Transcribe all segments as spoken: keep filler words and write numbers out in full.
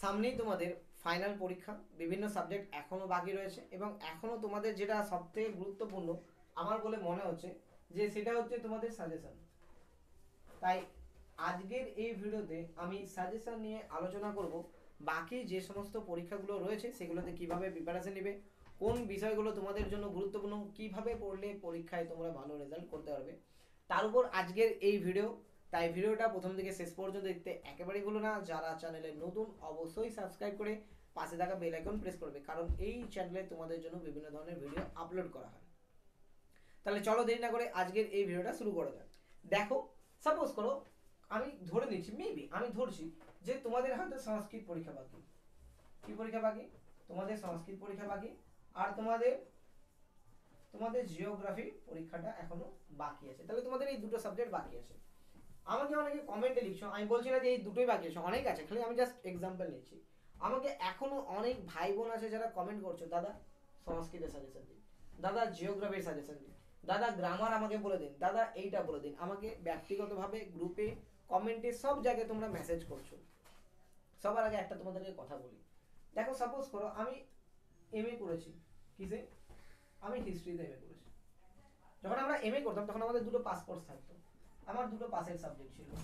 সামনেই তোমাদের ফাইনাল পরীক্ষা, বিভিন্ন সাবজেক্ট এখনও বাকি রয়েছে এবং এখনও তোমাদের যেটা সবথেকে গুরুত্বপূর্ণ আমার বলে মনে হচ্ছে যে সেটা হচ্ছে তোমাদের সাজেশন। তাই আজকের এই ভিডিওতে আমি সাজেশন নিয়ে আলোচনা করব বাকি যে সমস্ত পরীক্ষাগুলো রয়েছে সেগুলোতে কিভাবে প্রিপারেশন নেবে, কোন বিষয়গুলো তোমাদের জন্য গুরুত্বপূর্ণ, কিভাবে পড়লে পরীক্ষায় তোমরা ভালো রেজাল্ট করতে পারবে, তার উপর আজকের এই ভিডিও। তাই ভিডিওটা প্রথম থেকে শেষ পর্যন্ত দেখতে একেবারেই ভুলো না। যারা চ্যানেলে নতুন অবশ্যই সাবস্ক্রাইব করে পাশে থাকা বেল আইকন প্রেস করবে, কারণ এই চ্যানেলে তোমাদের জন্য বিভিন্ন ধরনের ভিডিও আপলোড করা হয়। তাহলে চলো দেরি না করে আজকের এই ভিডিওটা শুরু করা যাক। দেখো, সাপোজ করো আমি ধরে নিচ্ছি, মেবি আমি ধরছি যে তোমাদের হয়তো সংস্কৃত পরীক্ষা বাকি। কি পরীক্ষা বাকি? তোমাদের সংস্কৃত পরীক্ষা বাকি, আর তোমাদের তোমাদের জিওগ্রাফি পরীক্ষাটা এখনো বাকি আছে। তাহলে তোমাদের এই দুটো সাবজেক্ট বাকি আছে। আমাকে অনেকে কমেন্টে লিখছো, আমি বলছি না যে এই দুটোই বাকি আছে, অনেক আছে, খালি আমি জাস্ট এক্সাম্পল নিচ্ছি। আমাকে এখনো অনেক ভাই বোন আছে যারা কমেন্ট করছো, দাদা সংস্কৃতের সাজেশন দিন, দাদা জিওগ্রাফির সাজেশন দিন, দাদা গ্রামার আমাকে বলে দিন, দাদা এইটা বলে দিন। আমাকে ব্যক্তিগতভাবে গ্রুপে কমেন্টে সব জায়গায় তোমরা মেসেজ করছো। সবার আগে একটা তোমাদেরকে কথা বলি, দেখো সাপোজ করো আমি এম এ করেছি, কিসে? আমি হিস্ট্রিতে এম এ করেছি। যখন আমরা এম এ করতাম তখন আমাদের দুটো পাসপোর্ট থাকতো, আমার দুটো পাসের সাবজেক্ট ছিল।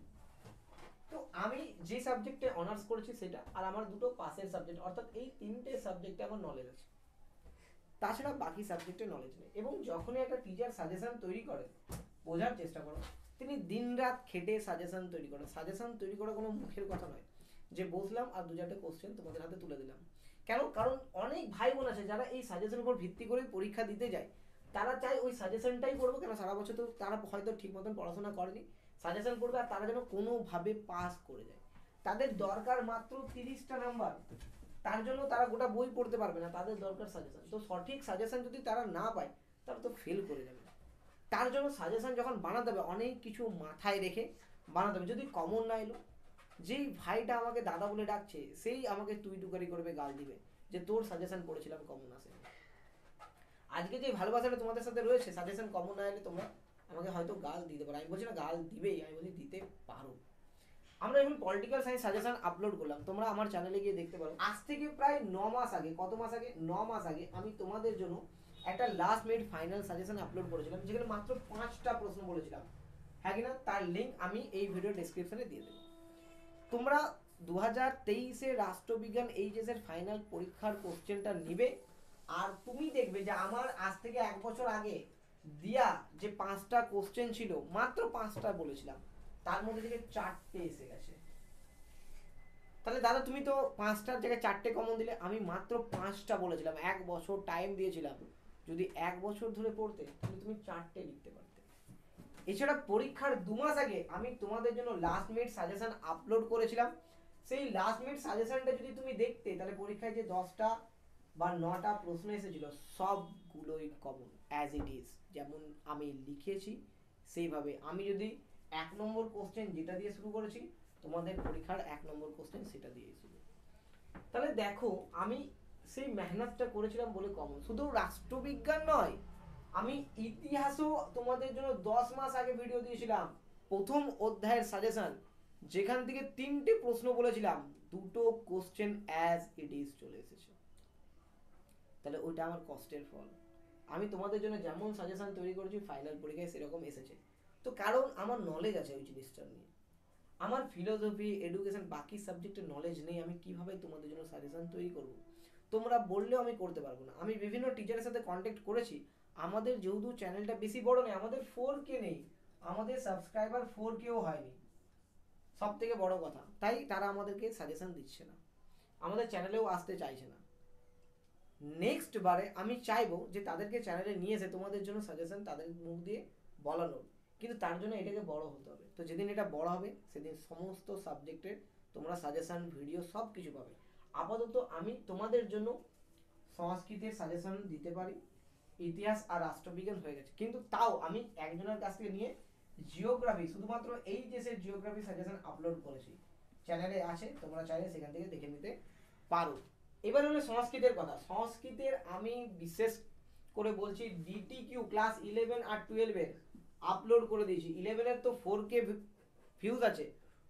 তো আমি যে সাবজেক্টে অনার্স করেছি সেটা, আর আমার দুটো পাসের সাবজেক্ট, অর্থাৎ এই তিনটে সাবজেক্টে আমার নলেজ আছে, তাছাড়া বাকি সাবজেক্টে নলেজ নেই। এবং যখনই একটা টিচার সাজেশন তৈরি করে, বোঝার চেষ্টা করো, তিনি দিনরাত খেটে সাজেশন তৈরি করেন। সাজেশন তৈরি করা কোনো মুখের কথা নয় যে বসলাম আর দু চারটে কোশ্চেন তোমাদের হাতে তুলে দিলাম। কেন? কারণ অনেক ভাই বোন আছে যারা এই সাজেশনের উপর ভিত্তি করে পরীক্ষা দিতে যায়। তারা চায় ওই সাজেশনটাই পড়বো, কেন সারা বছর তো তারা হয়তো ঠিক মতন পড়াশোনা করেনি, সাজেশন পড়বে আর তারা যেন কোনোভাবে পাস করে যায়। তাদের দরকার মাত্র তিরিশটা নাম্বার, তার জন্য তারা গোটা বই পড়তে পারবে না, তাদের দরকার সাজেশন। তো সঠিক সাজেশন যদি তারা না পায় তারা তো ফেল করে যাবে। তার জন্য সাজেশন যখন বানাতে হবে অনেক কিছু মাথায় রেখে বানাতে হবে। যদি কমন না এলো, যেই ভাইটা আমাকে দাদা বলে ডাকছে সেই আমাকে তুই টুকারি করবে, গাল দিবে যে তোর সাজেশন পড়েছিলাম কমন আসে। আজকে যে ভালোবাসাটা তোমাদের সাথে রয়েছে, সাজেশন কমন না এলে তোমরা আমাকে হয়তো গাল দিতে পারো। আমি বলছি না গাল দিবেই, আমি বলছি দিতে পারো। আমরা এখন পলিটিক্যাল সায়েন্স সাজেশন আপলোড করলাম, তোমরা আমার চ্যানেলে গিয়ে দেখতে পারো। আজ থেকে প্রায় ন মাস আগে, কত মাস আগে, ন মাস আগে আমি তোমাদের জন্য একটা last minute final suggestion upload করেছিলাম, যেখানে মাত্র পাঁচটা প্রশ্ন বলেছিলাম। হ্যাঁ কিনা? তার লিঙ্ক আমি এই ভিডিও ডেসক্রিপশনে দিয়ে দেবো। তোমরা দু হাজার তেইশে রাষ্ট্রবিজ্ঞান এইচএসের ফাইনাল পরীক্ষার কোশ্চেনটা নিবে, আর তুমি দেখবে যে আমার আজ থেকে এক বছর আগে দিয়া যে পাঁচটা কোশ্চেন ছিল, মাত্র পাঁচটা বলেছিলাম, তার মধ্যে থেকে চারটে এসে গেছে। তাহলে দাদা তুমি তো পাঁচটার জায়গায় চারটে কমন দিলে, আমি মাত্র পাঁচটা বলেছিলাম, এক বছর টাইম দিয়েছিলাম। যদি এক বছর ধরে পড়তে তাহলে তুমি চারটে লিখতে পারতে। এছাড়া পরীক্ষার দু মাস আগে আমি তোমাদের জন্য লাস্ট মিনিট সাজেশন আপলোড করেছিলাম। সেই লাস্ট মিনিট সাজেশনটা যদি তুমি দেখতে, তাহলে পরীক্ষায় যে দশটা বা নটা প্রশ্ন এসেছিল সবগুলোই কমন অ্যাজ ইট ইজ, যেমন আমি লিখেছি সেইভাবে। আমি যদি এক নম্বর কোশ্চেন যেটা দিয়ে শুরু করেছি, তোমাদের পরীক্ষার এক নম্বর কোশ্চেন সেটা দিয়ে শুরু। তাহলে দেখো আমি সেই মেহনতটা করেছিলাম বলে কমন। শুধু রাষ্ট্রবিজ্ঞান নয়, আমি ইতিহাসও তোমাদের জন্য দশ মাস আগে ভিডিও দিয়েছিলাম, প্রথম অধ্যায়ের সাজেশন, যেখান থেকে তিনটে প্রশ্ন বলেছিলাম, দুটো কোশ্চেন অ্যাজ ইট ইজ চলে এসেছে। তাহলে ওইটা আমার কষ্টের ফল। আমি তোমাদের জন্য যেমন সাজেশন তৈরি করেছি ফাইনাল পরীক্ষায় সেরকম এসেছে। তো কারণ আমার নলেজ আছে ওই জিনিসটা নিয়ে। আমার ফিলোসফি, এডুকেশন, বাকি সাবজেক্টের নলেজ নেই, আমি কিভাবে তোমাদের জন্য সাজেশন তৈরি করব? তোমরা বললেও আমি করতে পারবো না। আমি বিভিন্ন টিচারের সাথে কন্ট্যাক্ট করেছি, আমাদের যেহেতু চ্যানেলটা বেশি বড় নেই, আমাদের ফোর কে নেই, আমাদের সাবস্ক্রাইবার ফোর কেও হয়নি, সব থেকে বড় কথা। তাই তারা আমাদেরকে সাজেশন দিচ্ছে না, আমাদের চ্যানেলেও আসতে চাইছে না। নেক্সট বারে আমি চাইবো যে তাদেরকে চ্যানেলে নিয়ে এসে তোমাদের জন্য সাজেশন তাদের মুখ দিয়ে বলানোর, কিন্তু তার জন্য এটাকে বড় হতে হবে। তো যেদিন এটা বড় হবে সেদিন সমস্ত সাবজেক্টের তোমরা সাজেশন ভিডিও সব কিছু পাবে। আপাতত আমি তোমাদের জন্য সংস্কৃতের সাজেশন দিতে পারি, ইতিহাস আর রাষ্ট্রবিজ্ঞান হয়ে গেছে, কিন্তু তাও আমি একজনের কাছ থেকে নিয়ে জিওগ্রাফি, শুধুমাত্র এই দেশের জিওগ্রাফি সাজেশন আপলোড করেছি, চ্যানেলে আছে, তোমরা চাইলে সেখান থেকে দেখে নিতে পারো। এবার হলো সংস্কৃতের কথা। সংস্কৃতের আমি বিশেষ করে বলছি ডিটি কিউ ক্লাস ইলেভেন আর টুয়েলভের আপলোড করে দিয়েছি। ইলেভেনের তো ফোর কে ভিউজ আছে,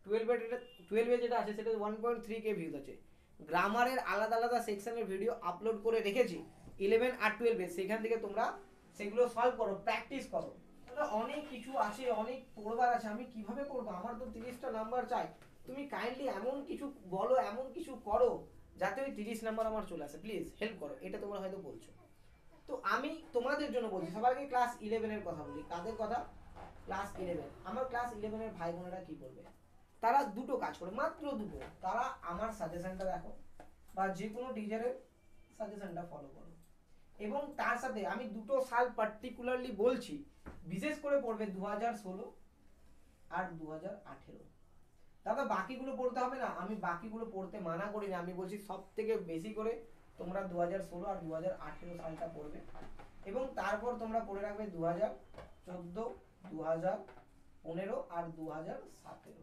টুয়েলভ এর এটা টুয়েলভ এ যেটা আছে সেটা one point three K views আছে। গ্রামারের আলাদা আলাদা সেকশনের ভিডিও আপলোড করে রেখেছি ইলেভেন আর টুয়েলভ এ, সেখান থেকে তোমরা সেগুলো সলভ করো, প্র্যাকটিস করো। অনেক কিছু আছে, অনেক পড়বার আছে, আমি কিভাবে করবো, আমার তো তিরিশটা নাম্বার চাই। তুমি কাইন্ডলি এমন কিছু বলো, এমন কিছু করো যাতে ওই তিরিশ নাম্বার আমার চলে আসে, প্লিজ হেল্প করো। এটা তোমরা হয়তো বলছো, তো আমি তোমাদের জন্য বলছি। সবার আগে ক্লাস ইলেভেন এর কথা বলি। কাদের কথা? Class eleven. আমার ক্লাস ইলেভেন এর ভাই বোনেরা কি করবে? তারা দুটো কাজ করে, মাত্র দুটো। তারা আমার সাজেশনটা দেখো বা যে কোনো টিচারের সাজেশনটা ফলো করো, এবং তার সাথে আমি দুটো সাল পার্টিকুলারলি বলছি, বিশেষ করে পড়বে দু হাজার ষোলো আর দু হাজার আঠেরো। দাদা বাকিগুলো পড়তে হবে না, আমি বাকিগুলো পড়তে মানা করি না, আমি বলছি সব থেকে বেশি করে তোমরা দু হাজার ষোলো আর দু হাজার আঠেরো সালটা পড়বে, এবং তারপর তোমরা পড়ে রাখবে দু হাজার চোদ্দো, দু হাজার পনেরো আর দু হাজার সতেরো।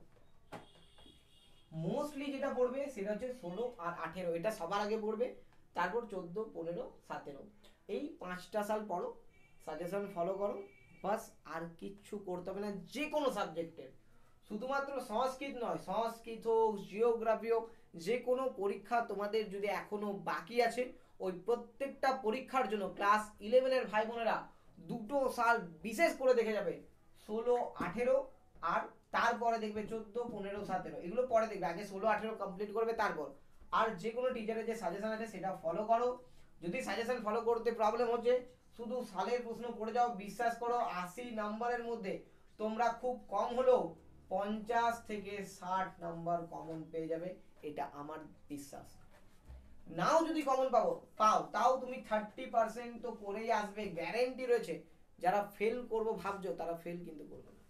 মোস্টলি যেটা পড়বে সেটা হচ্ছে ষোলো আর আঠেরো, এটা সবার আগে পড়বে, তারপর চোদ্দো, পনেরো, সতেরো। এই পাঁচটা সাল পড়ো, সাজেশন ফলো করো, বাস। আর কিচ্ছু করতে হবে না যে কোনো সাবজেক্টের। শুধুমাত্র সংস্কৃত নয়, সংস্কৃত হোক, জিওগ্রাফি হোক, যে কোনো পরীক্ষা তোমাদের যদি এখনো বাকি আছে, ওই প্রত্যেকটা পরীক্ষার জন্য ক্লাস ইলেভেনের ভাই বোনেরা দুটো সাল বিশেষ করে দেখে যাবে, ষোলো, আঠেরো, আর তারপরে দেখবে চোদ্দো, পনেরো, সতেরো। এগুলো পরে দেখবে, আগে ষোলো আঠেরো কমপ্লিট করবে তারপর। আর যে কোনো টিচারের যে সাজেশন আছে সেটা ফলো করো। যদি সাজেশন ফলো করতে প্রবলেম হচ্ছে, শুধু সালের প্রশ্ন পড়ে যাও, বিশ্বাস করো আশি নাম্বারের মধ্যে তোমরা খুব কম হলেও পঞ্চাশ থেকে ষাট নাম্বার কমন পেয়ে যাবে, এটা আমার বিশ্বাস। নাও যদি কমন পাও পাও তাও তুমি থার্টি পার্সেন্ট তো করেই আসবে, গ্যারেন্টি রয়েছে। যারা ফেল করবো ভাবছো তারা ফেল কিন্তু করবে না,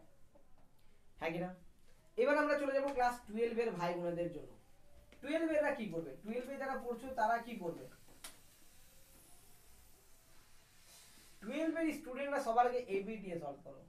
হ্যাঁ কিনা? এবার আমরা চলে যাবো ক্লাস টুয়েলভ এর ভাই বোনেদের জন্য। টুয়েলভ এরা কি করবে? টুয়েলভ এ যারা পড়ছো তারা কি করবে? টুয়েলভ এর স্টুডেন্টরা সবার আগে এবিটিএ সলভ করো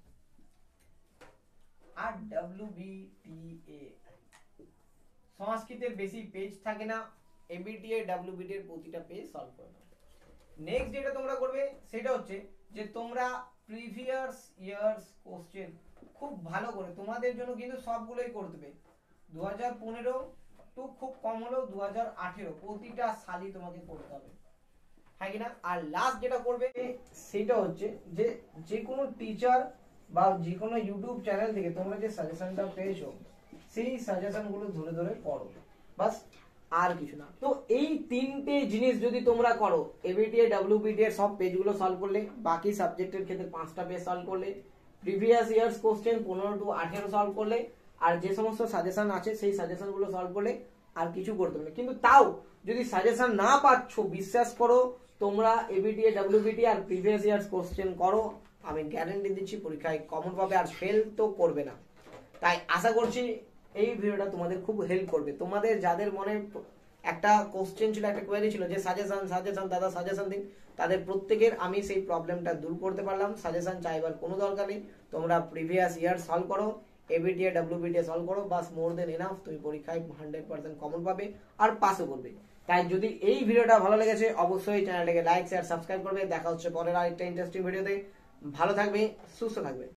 আর ডব্লিউবিটিএ। সংস্কৃতের বেশি পেজ থাকে না, এবিটিএ ডব্লিউবিটি এর প্রতিটা পেজ সলভ করো। নেক্সট যেটা তোমরা করবে সেটা হচ্ছে যে তোমরা প্রিভিয়াস ইয়ার্স কোশ্চেন খুব ভালো করে, তোমাদের জন্য কিন্তু সবগুলোই করতে হবে, দু হাজার পনেরো টু খুব কম হলেও দু হাজার আঠেরো, প্রতিটা সালই তোমাকে করতে হবে, হ্যাঁ কিনা? আর লাস্ট যেটা করবে সেটা হচ্ছে যে যে কোনো টিচার বা যে কোনো ইউটিউব চ্যানেল থেকে তোমরা যে সাজেশনটা পেয়েছো সেই সাজেশনগুলো ধরে ধরে পড়ো, বাস, আর কিছু না। তো এই তিনটে জিনিস যদি তোমরা করো, এবিটিএ ডব্লিউবিটি এর সব পেজগুলো সলভ করলে, বাকি সাবজেক্টের ক্ষেত্রে পাঁচটা পেজ সলভ করলে, প্রিভিয়াস ইয়ার্স কোশ্চেন পনেরো টু আঠেরো সলভ করলে, আর যে সমস্ত সাজেশন আছে সেই সাজেশনগুলো সলভ করলে, আর কিছু করতে হবে না। কিন্তু তাও যদি সাজেশন না পাচ্ছ, বিশ্বাস করো তোমরা এবিটিএ ডব্লিউবিটি আর প্রিভিয়াস ইয়ার্স কোশ্চেন করো, আমি গ্যারান্টি দিচ্ছি পরীক্ষায় কমন পাবে, আর ফেল তো করবে না। তাই আশা করছি এই ভিডিওটা তোমাদের খুব হেল্প করবে। তোমাদের যাদের মনে একটা কোশ্চেন ছিল, একটা কোয়েরি ছিল যে সাজেশন সাজেশন দাদা সাজেশন দিন, তাদের প্রত্যেকের আমি সেই প্রবলেমটা দূর করতে পারলাম। সাজেশন চাইবার কোনো দরকার নেই, তোমরা প্রিভিয়াস ইয়ার সলভ করো, এবিটিএ ডব্লিউবিটি সলভ করো, বাস, মোর দেন এনাফ। তুমি পরীক্ষায় হান্ড্রেড পার্সেন্ট কমন পাবে আর পাসও করবে। তাই যদি এই ভিডিওটা ভালো লেগেছে অবশ্যই চ্যানেলটাকে লাইক শেয়ার সাবস্ক্রাইব করবে। দেখা হচ্ছে পরের আরেকটা ইন্টারেস্টিং ভিডিওতে। ভালো থাকবে, সুস্থ থাকবে।